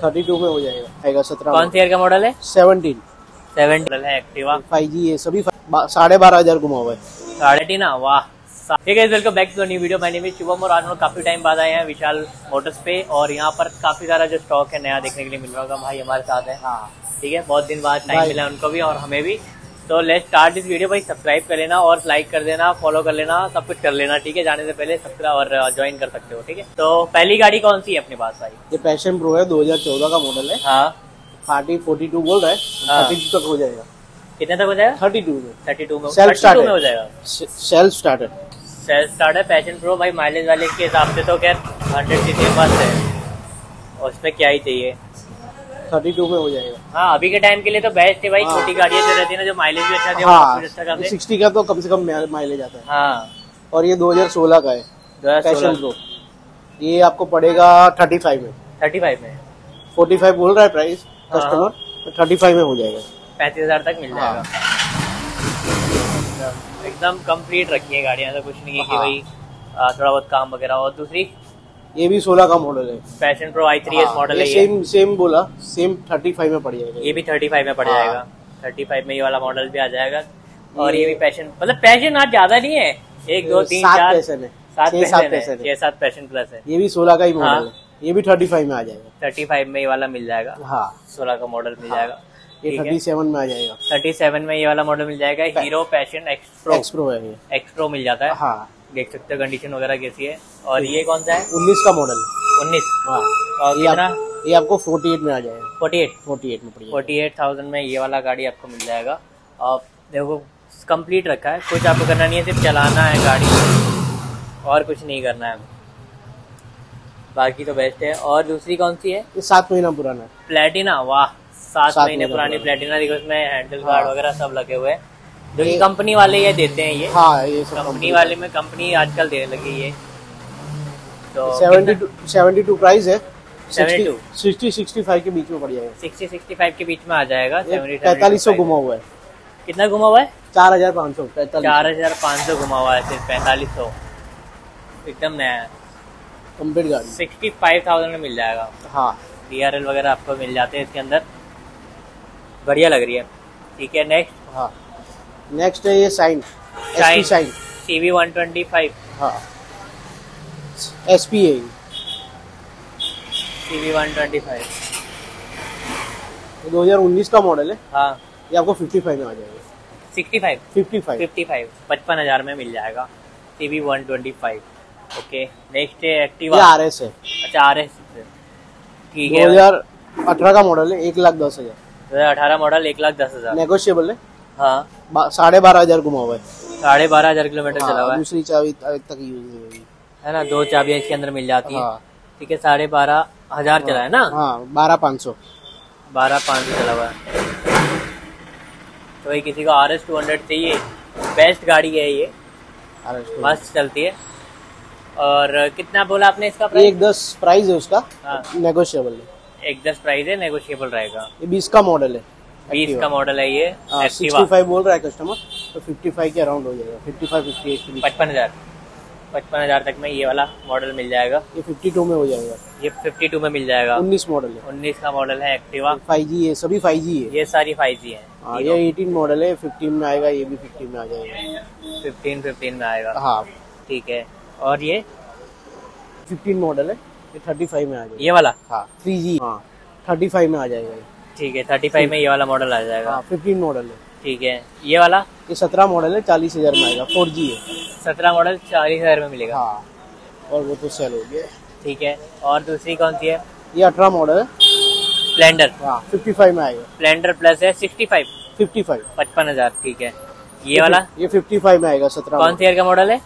32 में हो जाएगा, आएगा 17। कौन सी ईयर का मॉडल है? 17 मॉडल है एक्टिवा 5G है, सभी 12,500 घुमा हुआ है। 3.5 ना, वाह। ठीक है, welcome back to new video. My name is Shubham और आज हम लोग काफी टाइम बाद आए हैं विशाल मोटर्स पे और यहाँ पर काफी सारा जो स्टॉक है नया देखने के लिए मिल रहा होगा। भाई हमारे साथ है, हाँ ठीक है, बहुत दिन बाद टाइम मिला उनको भी और हमें भी। तो लेट्स स्टार्ट दिस वीडियो। भाई सब्सक्राइब कर लेना और लाइक कर देना, फॉलो कर लेना, सब कुछ कर लेना, ठीक है। जाने से पहले सब्सक्राइब और ज्वाइन कर सकते हो, ठीक है। तो पहली गाड़ी कौन सी है अपने पास भाई? ये पैशन प्रो है, 2014 का मॉडल है। हाँ 42 बोल रहा है, 32 तक हो जाएगा। कितने तक हो जाएगा? 32 में। 32 में, सेल्फ स्टार्ट में हो जाएगा। सेल्फ स्टार्टर, सेल्फ स्टार्ट है पैशन प्रो। भाई माइलेज वाले के हिसाब से तो खैर 100 सीसी मस्त है और उसमें क्या ही चाहिए। 32 में हो जाएगा। हाँ अभी के टाइम के लिए तो बेस्ट है भाई। हाँ। छोटी गाड़ियाँ जो रहती है ना, जो माइलेज भी अच्छा दे, हाँ, अच्छा कर दे। 60 का तो कम से कम माइलेज आता है। हाँ और ये 2016 का है, 2016 प्रो। ये आपको पड़ेगा 35 में। 35 में 45 बोल रहा है प्राइस हाँ। कस्टमर, 35 में हो जाएगा। 35,000 तक मिल हाँ। जाएगा। एकदम कंप्लीट रखी है गाड़ियाँ, तो कुछ नहीं है कि हाँ। भाई थोड़ा बहुत काम वगैरह। और दूसरी ये भी 16 का मॉडल है, पैशन प्रो i3s मॉडल है। ये सेम बोला, सेम 35 में पड़ जाएगा। ये भी 35 में पड़ हाँ। जाएगा। 35 में ये वाला मॉडल भी आ जाएगा। और ये भी पैशन, मतलब पैशन आज ज्यादा नहीं है, 1 2 3 4 पैशन है, 7 पैशन प्लस है। ये भी 16 का ही मॉडल हाँ। है, ये भी 35 में आ जाएगा। 35 में ये वाला मिल जाएगा। हाँ 16 का मॉडल मिल जाएगा। ये 37 में आ जाएगा। 37 में ये वाला मॉडल मिल जाएगा। हीरो पैशन एक्स प्रो है ये। एक्स प्रो मिल जाता है। हाँ देख सकते हो कंडीशन वगैरह कैसी है। और ये कौन सा है? 19 का मॉडल। 19। हाँ और कितना? ये आपको 48 में आ जाएगा। 48 में पड़ेगा। 48,000 में ये वाला गाड़ी आपको मिल जाएगा। और देखो कंप्लीट रखा है, कुछ आपको करना नहीं है, सिर्फ चलाना है गाड़ी और कुछ नहीं करना है। बाकी तो बेस्ट है। और दूसरी कौन सी है? ये 7 महीना पुराना है, प्लेटिना। वाह, 7 महीने पुरानी पुरानी। प्लेटिना। देखो इसमें हैंडल हाँ। गार्ड वगैरह सब लगे हुए हैं, जो कि कंपनी वाले ये देते हैं। ये हाँ ये सब कंपनी वाले में कंपनी आजकल देने लगी है। तो 72 प्राइस है। 72 60-65 के बीच में पड़ जाएगा। 60-65 के बीच में आ जाएगा। 4500 घुमा हुआ है। कितना घुमा हुआ है? 4,500। 4,500 घुमा हुआ है, सिर्फ 4500। एकदम नया है, कंप्लीट गाड़ी। 65,000 में मिल जाएगा। हाँ DRL वगैरह आपको मिल जाते हैं इसके अंदर, बढ़िया लग रही है। ठीक है, नेक्स्ट। हाँ नेक्स्ट है ये साइन CV 125। हाँ SP है CV 125 ये 2019 का मॉडल है। हाँ ये आपको 55 में आ जाएगा। 65 55 55,000 में मिल जाएगा। CV 125। ओके, नेक्स्ट है ये एक्टिवा। RS है। अच्छा RS, ठीक है। 2018 का मॉडल है, 1,10,000। 2018 मॉडल, 1,10,000। नेगोशिएबल है। हाँ 12,500 घुमा हुआ है। 12,500 किलोमीटर चला हुआ है। दूसरी चाबी तक यूज होगी, है ना, 2 चाबियां इसके अंदर मिल जाती है। हाँ। ठीक है, 12,500 चला है ना। हाँ 12,500। 12,500 चला हुआ है। तो भाई किसी को RS 200 चाहिए, बेस्ट गाड़ी है ये, मस्त चलती है। और कितना बोला आपने इसका प्राइस? 1,10 प्राइस है उसका। हाँ। नेगोशिएबल है। 1,10 प्राइस है, नेगोशिएबल रहेगा। ये 20 का मॉडल है। 20 का मॉडल है ये। 65 बोल रहा है कस्टमर, तो 55 के अराउंड हो जाएगा। 55-58 के बीच। 55,000 तक में ये वाला मॉडल मिल जाएगा। ये 52 में हो जाएगा। ये 52 में मिल जाएगा। 19 मॉडल है। 19 का मॉडल है एक्टिवा। 5G है, सभी 5G है। ये सारी 5G है। हाँ ये 18 मॉडल है, 15 में आएगा। ये भी 15 में आ जाएगा। 15 में आएगा। हाँ ठीक है। और ये 15 मॉडल है, ये 35 में आ जाएगा। ये वाला? हाँ 3G। हाँ 35 में आ जाएगा ये। ठीक है, 35 में ये वाला मॉडल आ जाएगा। हाँ 15 मॉडल है। ठीक है, ये वाला? ये 17 मॉडल है, 40,000 में आएगा। 4G है। 17 मॉडल 40,000 में मिलेगा। हाँ और वो तो सेल हो गया। ठीक है। और दूसरी कौन सी है? ये 18 मॉडल है, स्प्लेंडर। हाँ 55 में आएगा। स्प्लेंडर प्लस है 65। 55 55,000। ठीक है, ये वाला? ये 55 में आएगा। 17 कौन सी ईयर का मॉडल है?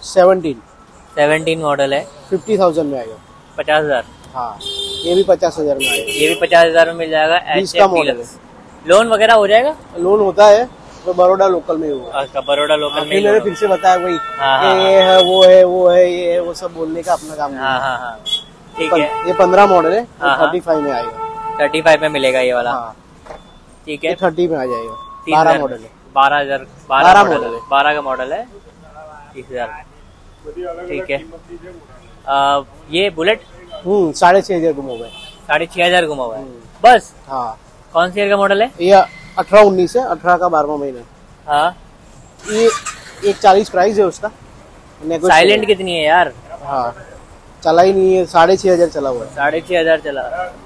17 मॉडल है। 50,000 में आएगा। 50,000। हाँ ये भी 50,000 में आएगा। ये भी 50,000 में मिल जाएगा। 20 का मॉडल है। लोन वगैरह हो जाएगा? लोन होता है तो बड़ौदा लोकल में होगा। अच्छा, बरोडा लोकल में। मैंने फिर से बताया वही, हाँ, ये है वो है वो है ये है वो सब बोलने का अपना काम। हाँ हाँ हाँ ठीक है। ये 15 मॉडल है, हाँ, 35 में आएगा। 35 में मिलेगा ये वाला। हाँ ठीक है, 30 में आ जाएगा। 12 मॉडल है। 12,000 12 मॉडल है। 12 का मॉडल है। 30,000। ठीक है। ये बुलेट 6,500 घुमा हुआ है। 6,500 घुमा हुआ है। बस। हाँ कौन सी ईयर का मॉडल है? ये 18-19 है, 18 का 12वां महीना। हाँ ये 140 प्राइस है उसका। साइलेंट कितनी है यार? हाँ चला ही नहीं है, 6,500 चला हुआ है। 6,500 चला।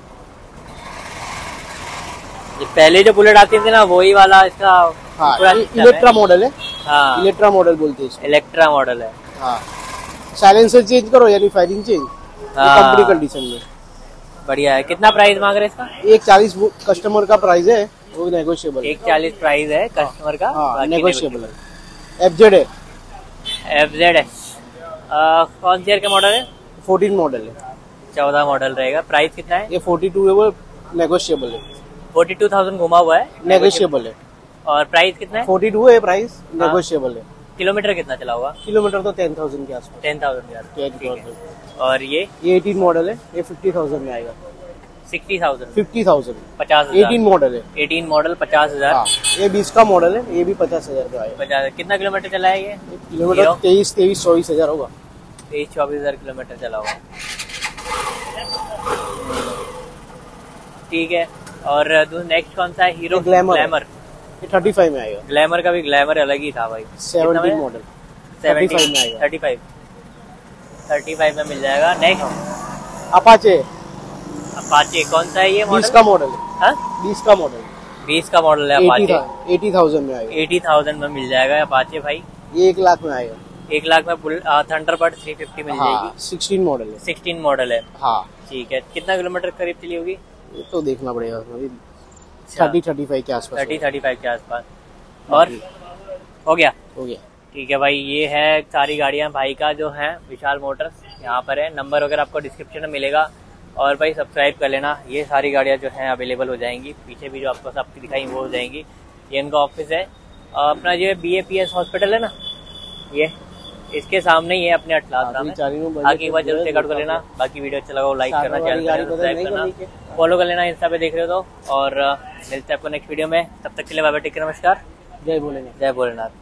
ये पहले जो बुलेट आती थी ना वही वाला इसका हाँ पूरा system है। इलेक्ट्रा मॉडल है। हाँ इलेक्ट्रा मॉडल बोलते हैं इसको। इलेक्ट्रा मॉडल है। हाँ साइलेंसर चेंज करो यानी फायरिंग चेंज हाँ। कंपनी कंडीशन में। बढ़िया है। कितना प्राइस मांग रहे हैं इसका? 140 कस्टमर का प्राइस है, वो नेगोशिएबल। 140 प्राइस है कस्टमर का। हाँ नेगोशिएबल है। FZ है। FZ है। कौन सी ईयर का मॉडल है? 14 मॉडल है। 14 मॉडल रहेगा। प्राइस कितना है? ये 42 है, वो नेगोशिएबल है। 42,000 घुमा हुआ है। नेगोशिएबल है। और प्राइस कितना है? 42 है प्राइस, नेगोशिएबल है। किलोमीटर कितना चला होगा? किलोमीटर तो 10,000 के आसपास। 10,000 के आसपास। 10,000। और ये 18 मॉडल है, ये 50,000 में आएगा। 60,000 50,000 50,000 18 मॉडल है। 18 मॉडल 50,000। हाँ ये 20 का मॉडल है, ये भी 50,000 का आएगा। 50,000। कितना किलोमीटर चला है ये? किलोमीटर 23-24 होगा। 23-24,000 किलोमीटर चला हुआ। ठीक है। और नेक्स्ट कौन सा है? Hero Glamour. ग्लैमर। ये 35 में आएगा। ग्लैमर का भी ग्लैमर अलग ही था भाई। 17 मॉडल 35 में आएगा। 35 में मिल जाएगा। Next Apache Apache. कौन सा है ये 20 मॉडल? का मॉडल है। हाँ? 20 का मॉडल 20 का मॉडल है अपाचे। 80,000 में आएगा। 80,000 में मिल जाएगा अपाचे भाई। ये 1 लाख में आएगा। 1 लाख में थंडरबर्ड 350 मिल हाँ जाएगी। 16 मॉडल है। 16 मॉडल है। हाँ ठीक है। कितना किलोमीटर करीब चली होगी? ये तो देखना पड़ेगा, 30-35 के आसपास 30-35 के आसपास। और हो गया? हो गया। ठीक है भाई। ये है सारी गाड़ियां भाई का जो है विशाल मोटर्स यहाँ पर है। नंबर वगैरह आपको डिस्क्रिप्शन में मिलेगा। और भाई सब्सक्राइब कर लेना। ये सारी गाड़ियां जो हैं अवेलेबल हो जाएंगी। पीछे भी जो आपको सबकी दिखाई वो हो जाएंगी। ये इनका ऑफिस है। अपना जो BAPS हॉस्पिटल है ना, ये इसके सामने ही है अपने अटलास में। आगे एक बार जरूर चेकआउट कर लेना। बाकी वीडियो अच्छा लगा लाइक करना, चैनल सब्सक्राइब करना, फॉलो कर लेना इंस्टा पे देख रहे हो तो। और मिलते हैं आपको नेक्स्ट वीडियो में। तब तक के लिए बाय बाय, टेक केयर, नमस्कार, जय भोलेनाथ। जय भोलेनाथ।